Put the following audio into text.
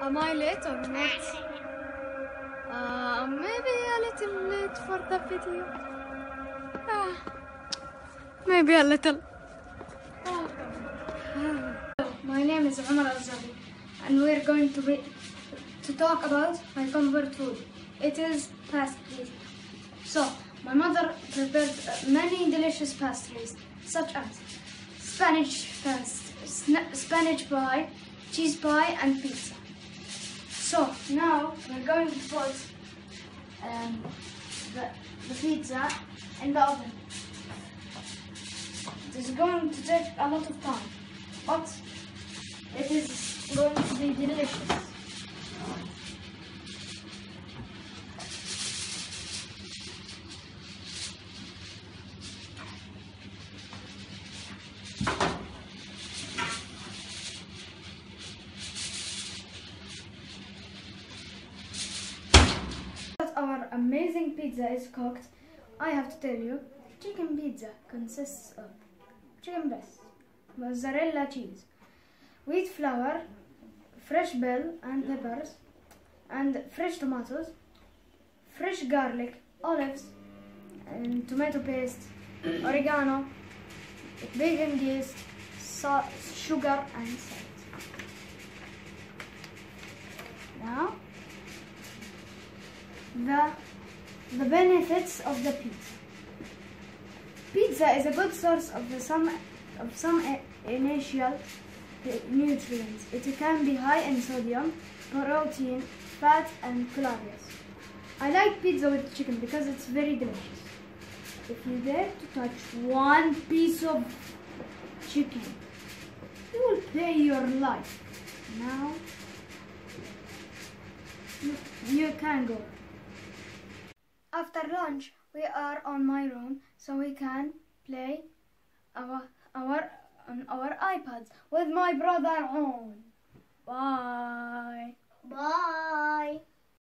Am I late or not? Maybe a little late for the video. Maybe a little. My name is Omar Al-Zabi, and we're going to talk about my comfort food. It is pastries. So, my mother prepared many delicious pastries, such as Spanish pie, cheese pie, and pizza. So now we're going to put the pizza in the oven. It is going to take a lot of time, but it is going to be delicious. Our amazing pizza is cooked, I have to tell you, chicken pizza consists of chicken breast, mozzarella cheese, wheat flour, fresh bell and peppers, and fresh tomatoes, fresh garlic, olives, and tomato paste, oregano, vegan yeast, salt, sugar, and salt. Now, the benefits of the pizza. Pizza is a good source of some essential nutrients. It can be high in sodium, protein, fat, and calories. I like pizza with chicken because it's very delicious. If you dare to touch one piece of chicken, you will pay your life. Now, you can go. After lunch, we are on my room, so we can play on our iPads with my brother on. Bye. Bye.